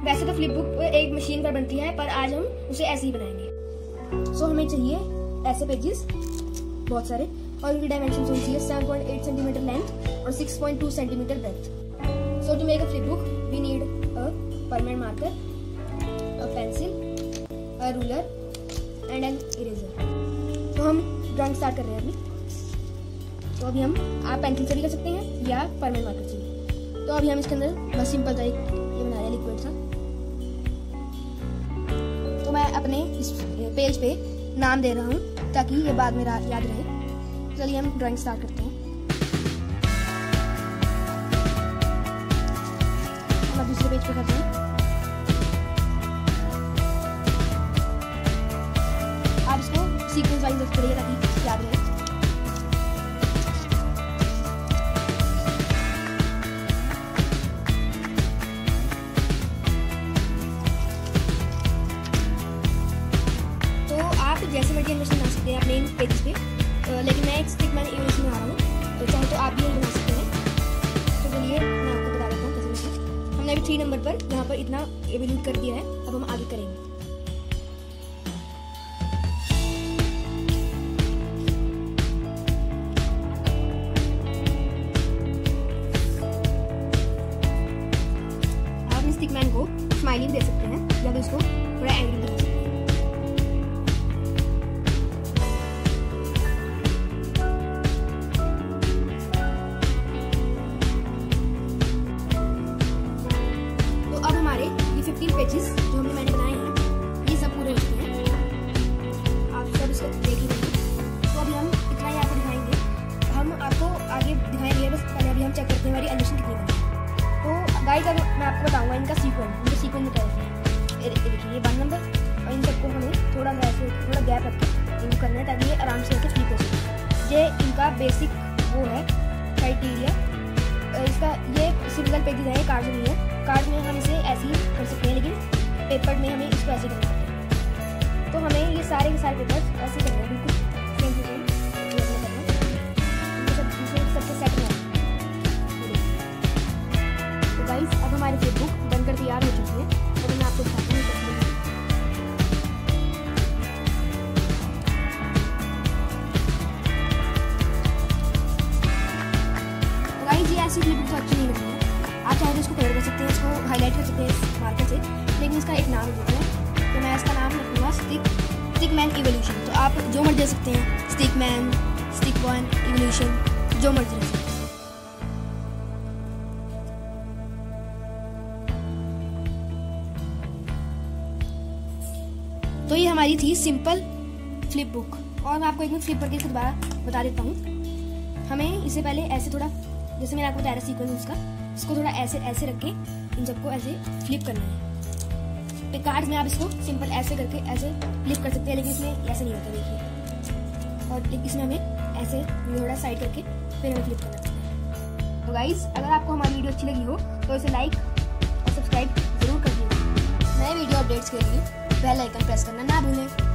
वैसे तो flip book एक मशीन पर बनती है, पर आज हम उसे ऐसे ही बनाएंगे। सो हमें चाहिए ऐसे पेजेस बहुत सारे, और उनकी डायमेंशन होनी चाहिए 7.8 सेंटीमीटर लेंथ और 6.2 centimetre breadth. So to make a flip book we need a permanent marker, a pencil, a ruler and an eraser. तो हम ड्राइंग स्टार्ट कर रहे हैं अभी। तो अभी हम आप पेंसिल से भी कर सकते हैं या परमानेंट मार्कर से भी। तो अभी हम इसके अंदर बस सिंपल सा एक ये बना रहे हैं लिक्विड सा। तो मैं अपने इस पेज पे नाम दे रहा हूँ ताकि ये बाद में याद रहे। चलिए हम ड्राइंग स्टार्ट करते हैं। हम दूसरे पेज पे करते हैं। आप इसको सीक्वेंस वाइज करिए ताकि याद रहे। जैसे मर्जी एनिमेशन बना सकते हैं अपने इन पेजेस पे, लेकिन मैं एक स्टिकमैन एनिमेशन बना रहा हूँ, तो चाहे तो आप भी बना सकते हैं। तो चलिए मैं आपको बता देता हूँ कैसे बनता है। हमने अभी 3 नंबर पर यहाँ पर इतना एवल्यूट कर दिया है, अब हम आगे करेंगे। आप इस स्टिकमैन को स्माइलिंग दे सकते हैं या फिर इसको थोड़ा एंग्री दे सकते हैं। पेजेस जो मैंने बनाए हैं ये सब पूरे हो चुके हैं, आप सब इसको देख ही लेंगे। तो अभी हम इतना ही आपको दिखाएंगे, हम आपको आगे दिखाएंगे, बस पहले अभी हम चेक करते हैं हमारी एनिमेशन कितनी बनी। तो गाइस अब मैं आपको बताऊंगा इनका सीक्वेंस क्या है। देखिए ये 1 नंबर, और इन सबको हमें थोड़ा गैप रख के इनको करना है ताकि ये आराम से फ्लिप हो सके। ये इनका बेसिक वो है क्राइटेरिया। इसका ये सिंगल पेजेस है, कार्ड नहीं है। कार्ड में हम इसे ऐसे ही कर सकते हैं, लेकिन पेपर में हमें इसको ऐसे करना है। तो हमें ये सारे के सारे पेपर्स ऐसे करने हैं, बिल्कुल सेम टू सेम करना है, सबके सेट में। तो गाइस अब हमारी फ्लिप बुक बनकर तैयार हो चुकी है, तो मैं आपको दिखाती हूँ कैसे। तो गाइस ये ऐसी फ्लिप बुक तो अच्छी नहीं लगती है। आप चाहे तो इसको कलर कर सकते हैं, इसको हाईलाइट कर सकते हैं मार्कर से, लेकिन इसका एक नाम देते हैं। तो मैं इसका नाम रखूँगा स्टिकमैन इवोल्यूशन। तो आप जो मर्जी दे सकते हैं, स्टिकमैन, स्टिक1, इवोल्यूशन, जो मर्जी दे सकते हैं। तो ये हमारी थी सिंपल फ्लिप बुक, और मैं आपको एक मिनट फ्लिप करके इसको दोबारा बता देता हूँ। हमें इसे पहले ऐसे थोड़ा, जैसे मैंने आपको बताया सीक्वेंस उसका, इसको थोड़ा ऐसे रख के इन सबको ऐसे फ्लिप करना है। कार्ड में आप इसको सिंपल ऐसे करके ऐसे फ्लिप कर सकते हैं, लेकिन इसमें ऐसे नहीं होता, देखिए। और इसमें हमें ऐसे थोड़ा साइड करके फिर हमें फ्लिप करना है। तो गाइस अगर आपको हमारी वीडियो अच्छी लगी हो तो इसे लाइक और सब्सक्राइब जरूर कर दीजिए। नए वीडियो अपडेट्स के लिए बेल आइकन प्रेस करना ना भूलें।